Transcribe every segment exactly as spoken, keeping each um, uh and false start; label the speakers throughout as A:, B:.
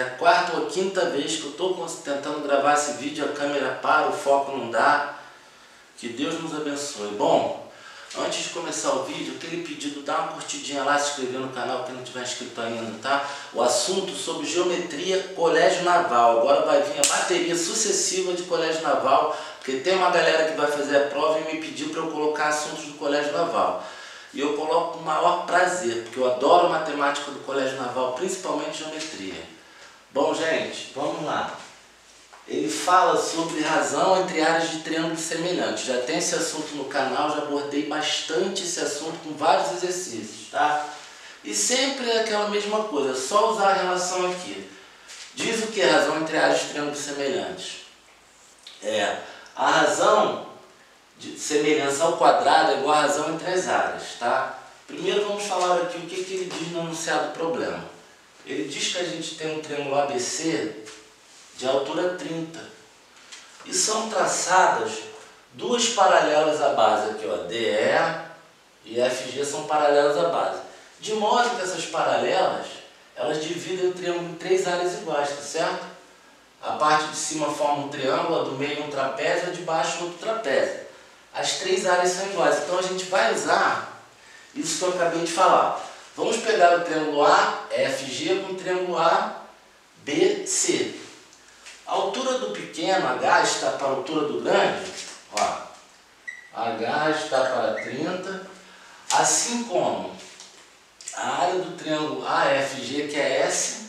A: a quarta ou quinta vez que eu estou tentando gravar esse vídeo, a câmera para, o foco não dá. Que Deus nos abençoe. Bom, antes de começar o vídeo, eu tenho pedido, dá uma curtidinha lá, se inscrever no canal, quem não tiver inscrito ainda, tá? O assunto sobre geometria, colégio naval. Agora vai vir a bateria sucessiva de colégio naval, porque tem uma galera que vai fazer a prova e me pediu para eu colocar assuntos do colégio naval. E eu coloco com o maior prazer, porque eu adoro matemática do colégio naval, principalmente geometria. Bom, gente, vamos lá. Ele fala sobre razão entre áreas de triângulos semelhantes. Já tem esse assunto no canal, já abordei bastante esse assunto com vários exercícios, tá? E sempre é aquela mesma coisa, só usar a relação aqui. Diz o que é razão entre áreas de triângulos semelhantes? É, a razão de semelhança ao quadrado é igual a razão entre as áreas, tá? Primeiro vamos falar aqui o que, que ele diz no enunciado do problema. Ele diz que a gente tem um triângulo A B C de altura trinta e são traçadas duas paralelas à base aqui, ó, D E e F G são paralelas à base, de modo que essas paralelas elas dividem o triângulo em três áreas iguais, tá certo? A parte de cima forma um triângulo, a do meio um trapézio, a de baixo outro trapézio. As três áreas são iguais, então a gente vai usar isso que eu acabei de falar. Vamos pegar o triângulo A F G com o triângulo A B C. A altura do pequeno, H, está para a altura do grande, ó, H está para trinta, assim como a área do triângulo A F G, que é S,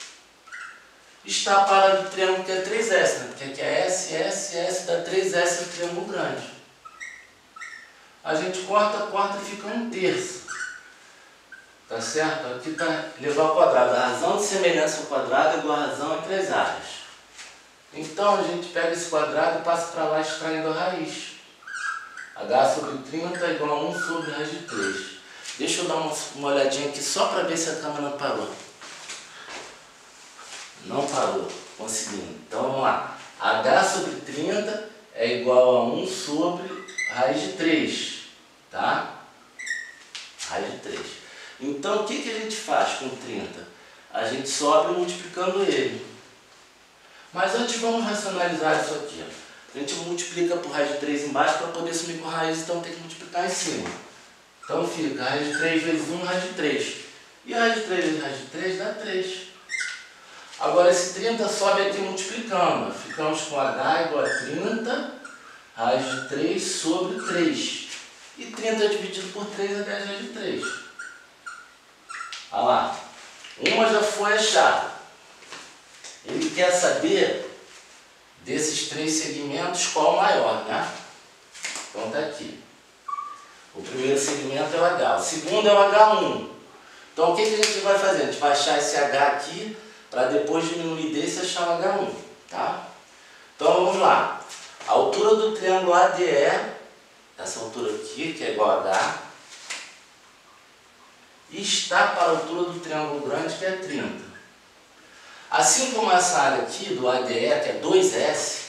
A: está para o triângulo que é três S, né? Porque aqui é S, S, S, dá três S no triângulo grande. A gente corta, corta e fica um terço. Tá certo? Aqui está levar ao quadrado. A razão de semelhança ao quadrado é igual a razão entre as áreas. Então a gente pega esse quadrado e passa para lá extraindo a raiz. H sobre trinta é igual a um sobre raiz de três. Deixa eu dar uma, uma olhadinha aqui só para ver se a câmera parou. Não parou. Conseguindo. Então vamos lá. H sobre trinta é igual a um sobre raiz de três. Tá? Raiz de três. Então o que, que a gente faz com trinta? A gente sobe multiplicando ele. Mas antes vamos racionalizar isso aqui. A gente multiplica por raiz de três embaixo para poder sumir com raiz, então tem que multiplicar em cima. Então fica raiz de três vezes um, raiz de três. E raiz de três vezes raiz de três dá três. Agora esse trinta sobe aqui multiplicando. Ficamos com H igual a trinta, raiz de três sobre três. E trinta dividido por três é dez raiz de três. Olha lá. Uma já foi achada. Ele quer saber desses três segmentos qual o maior, né? Então está aqui. O primeiro segmento é o H, o segundo é o H um. Então o que, que a gente vai fazer? A gente vai achar esse H aqui para depois diminuir desse e achar o H um, tá? Então vamos lá. A altura do triângulo A D E, essa altura aqui, que é igual a H, está para a altura do triângulo grande, que é trinta. Assim como essa área aqui do A D E, que é dois S,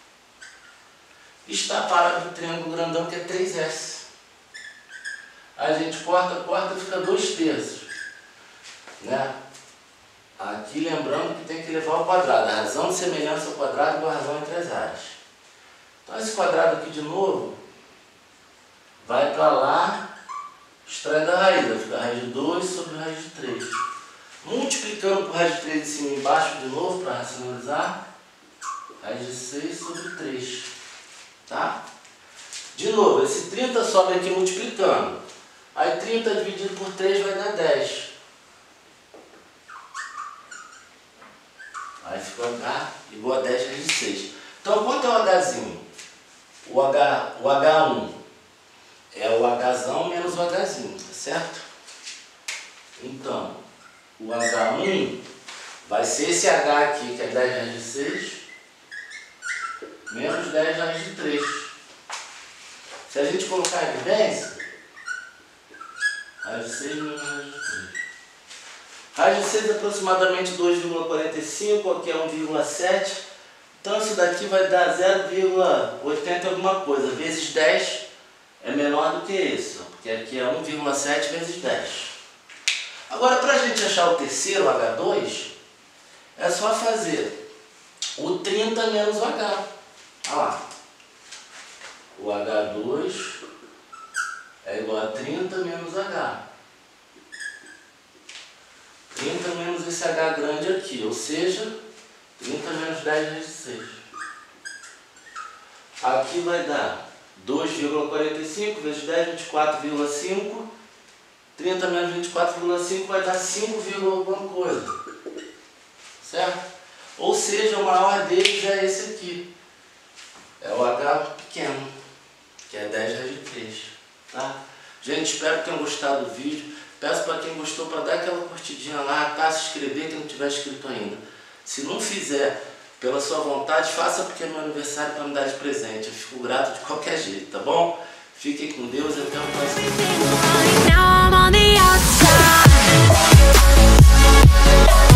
A: está para o triângulo grandão, que é três S. A gente corta, corta e fica dois terços. Né? Aqui lembrando que tem que levar ao quadrado. A razão de semelhança ao quadrado é igual a razão entre as áreas. Então esse quadrado aqui de novo vai para lá, extrai da raiz. Vai ficar raiz de dois sobre raiz de três. Multiplicando por raiz de três de cima e embaixo de novo, para racionalizar, raiz de seis sobre três. Tá? De novo, esse trinta sobe aqui multiplicando. Aí trinta dividido por três vai dar dez. Aí ficou H igual a dez raiz de seis. Então quanto é o Hzinho? O, H, o H um é o Hzão menos o Hzinho, tá certo? Então, o H um vai ser esse H aqui, que é dez raiz de seis, menos dez raiz de três. Se a gente colocar a evidência, raiz de seis menos raiz de três. Raiz de seis é aproximadamente dois vírgula quarenta e cinco, aqui é um vírgula sete. Então isso daqui vai dar zero vírgula oitenta alguma coisa. Vezes dez é menor do que esse, porque aqui é um vírgula sete vezes dez. Agora, para a gente achar o terceiro, H dois, é É só fazer o trinta menos o H. Olha lá. O agá dois é igual a trinta menos H. trinta menos esse H grande aqui, ou seja, trinta menos dez vezes seis. Aqui vai dar dois vírgula quarenta e cinco vezes dez, vinte e quatro vírgula cinco. trinta menos vinte e quatro vírgula cinco vai dar cinco, alguma coisa. Certo? Ou seja, o maior deles é esse aqui. É o H pequeno, que é dez vezes três. Tá? Gente, espero que tenham gostado do vídeo. Peço para quem gostou para dar aquela curtidinha lá, tá? Se inscrever quem não tiver inscrito ainda. Se não fizer pela sua vontade, faça porque é meu aniversário para me dar de presente. Eu fico grato de qualquer jeito, tá bom? Fiquem com Deus e até o próximo vídeo.